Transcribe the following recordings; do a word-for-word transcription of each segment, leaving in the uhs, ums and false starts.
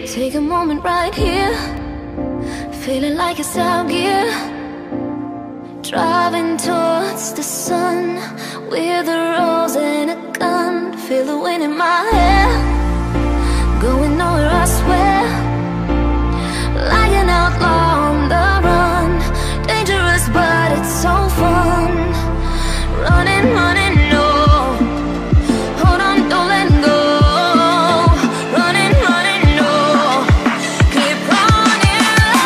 Take a moment right here, feeling like it's out gear. Driving towards the sun with a rose and a gun. Feel the wind in my hair, going nowhere I swear. Like an outlaw on the run, dangerous but it's so fun. Running, running, no. Hold on, don't let go. Running, running, no. Keep running.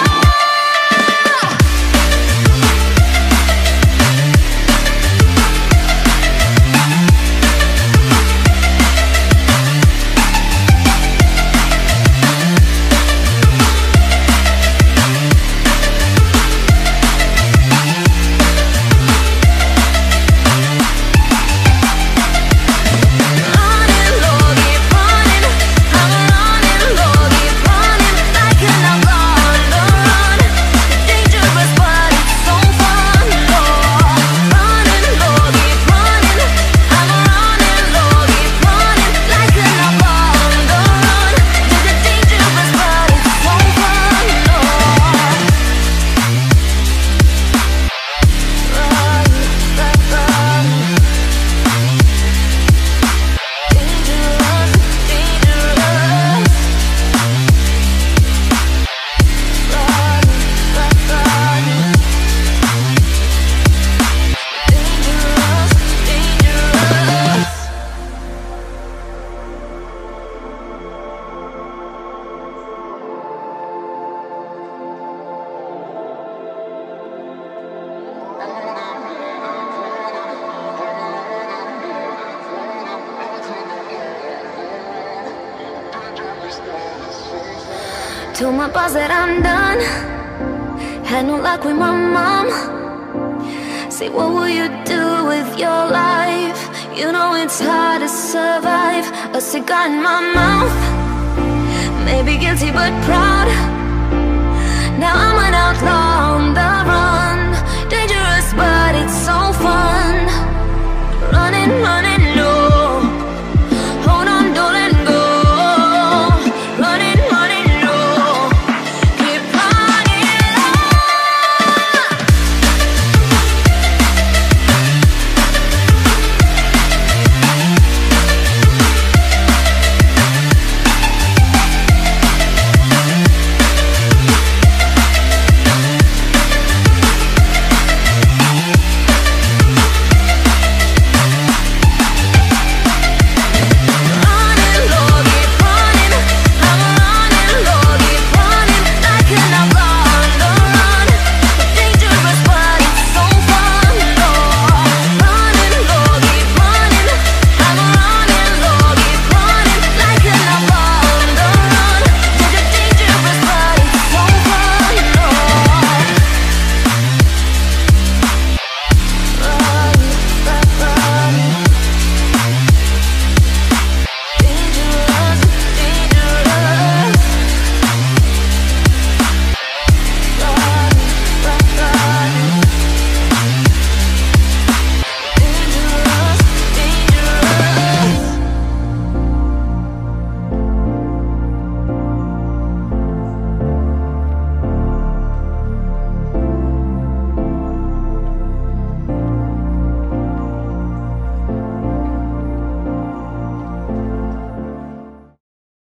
Told my boss that I'm done. Had no luck with my mom. Say, what will you do with your life? You know it's hard to survive. A cigar in my mouth, maybe guilty but proud. Now I'm an outlaw on the run, dangerous but it's so